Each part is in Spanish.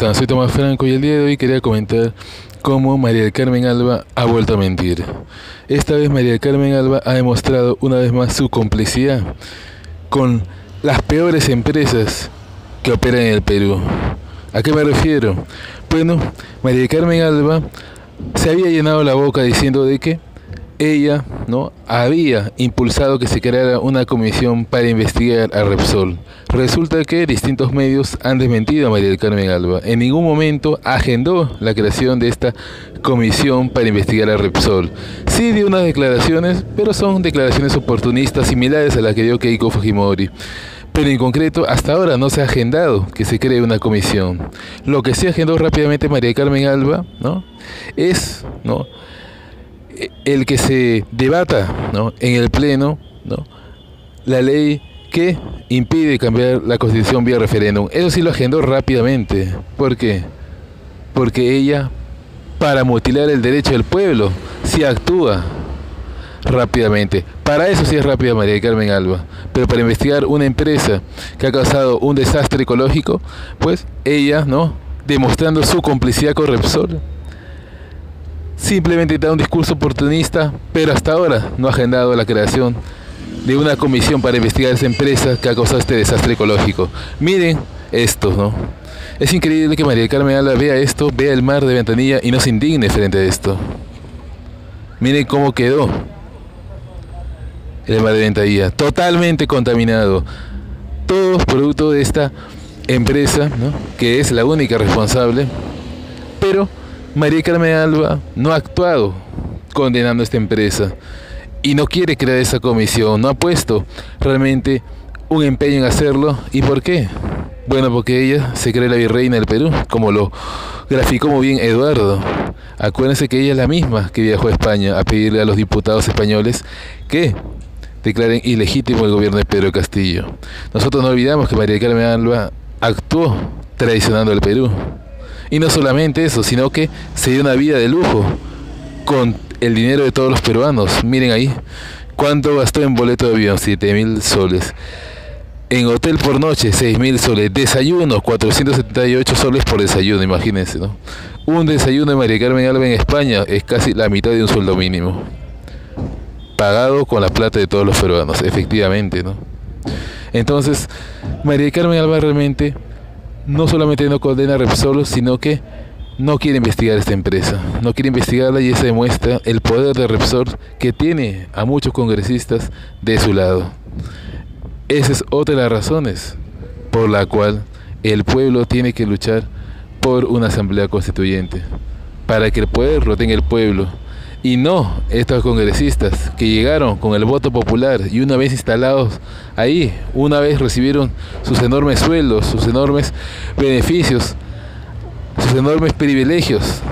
están? Soy Tomás Franco y el día de hoy quería comentar cómo María del Carmen Alba ha vuelto a mentir. Esta vez María del Carmen Alba ha demostrado una vez más su complicidad con las peores empresas que operan en el Perú. ¿A qué me refiero? Bueno, María del Carmen Alba se había llenado la boca diciendo de que ella había impulsado que se creara una comisión para investigar a Repsol. Resulta que distintos medios han desmentido a María del Carmen Alba. En ningún momento agendó la creación de esta comisión para investigar a Repsol. Sí dio unas declaraciones, pero son declaraciones oportunistas similares a las que dio Keiko Fujimori. Pero en concreto, hasta ahora no se ha agendado que se cree una comisión. Lo que sí agendó rápidamente María del Carmen Alba, es el que se debata en el Pleno la ley que impide cambiar la Constitución vía referéndum. Eso sí lo agendó rápidamente. ¿Por qué? Porque ella, para mutilar el derecho del pueblo, sí actúa rápidamente. Para eso sí es rápida María del Carmen Alba. Pero para investigar una empresa que ha causado un desastre ecológico, pues ella, demostrando su complicidad con Repsol, simplemente da un discurso oportunista, pero hasta ahora no ha agendado la creación de una comisión para investigar esa empresa que ha causado este desastre ecológico. Miren esto, Es increíble que María del Carmen Alba vea esto, vea el mar de Ventanilla y no se indigne frente a esto. Miren cómo quedó el mar de Ventanilla, totalmente contaminado. Todo producto de esta empresa, que es la única responsable, pero María del Carmen Alba no ha actuado condenando a esta empresa y no quiere crear esa comisión, no ha puesto realmente un empeño en hacerlo. ¿Y por qué? Bueno, porque ella se cree la virreina del Perú, como lo graficó muy bien Eduardo. Acuérdense que ella es la misma que viajó a España a pedirle a los diputados españoles que declaren ilegítimo el gobierno de Pedro Castillo. Nosotros no olvidamos que María del Carmen Alba actuó traicionando al Perú. Y no solamente eso, sino que se dio una vida de lujo con el dinero de todos los peruanos. Miren ahí, ¿cuánto gastó en boleto de avión? 7.000 soles. En hotel por noche, 6.000 soles. Desayuno, 478 soles por desayuno, imagínense, Un desayuno de María del Carmen Alba en España es casi la mitad de un sueldo mínimo. Pagado con la plata de todos los peruanos, efectivamente, Entonces, María del Carmen Alba realmente no solamente no condena a Repsol, sino que no quiere investigar esta empresa, no quiere investigarla, y eso demuestra el poder de Repsol, que tiene a muchos congresistas de su lado. Esa es otra de las razones por la cual el pueblo tiene que luchar por una asamblea constituyente, para que el poder lo tenga el pueblo y no estos congresistas que llegaron con el voto popular y una vez instalados ahí, una vez recibieron sus enormes sueldos, sus enormes beneficios, sus enormes privilegios,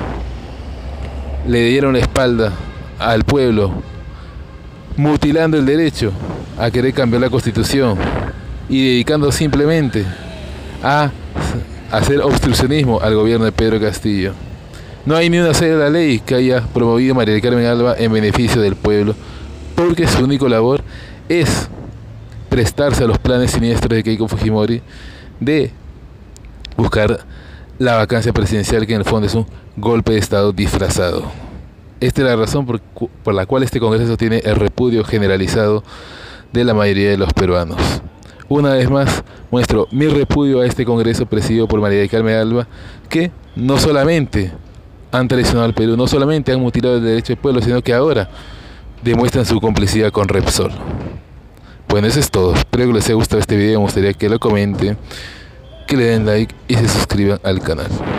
le dieron la espalda al pueblo, mutilando el derecho a querer cambiar la Constitución y dedicando simplemente a hacer obstruccionismo al gobierno de Pedro Castillo. No hay ni una sola ley que haya promovido María del Carmen Alba en beneficio del pueblo, porque su única labor es prestarse a los planes siniestros de Keiko Fujimori de buscar la vacancia presidencial, que en el fondo es un golpe de Estado disfrazado. Esta es la razón por la cual este Congreso tiene el repudio generalizado de la mayoría de los peruanos. Una vez más, muestro mi repudio a este Congreso presidido por María del Carmen Alba, que no solamente han traicionado al Perú, no solamente han mutilado el derecho del pueblo, sino que ahora demuestran su complicidad con Repsol. Bueno, eso es todo. Espero que les haya gustado este video. Me gustaría que lo comenten, que le den like y se suscriban al canal.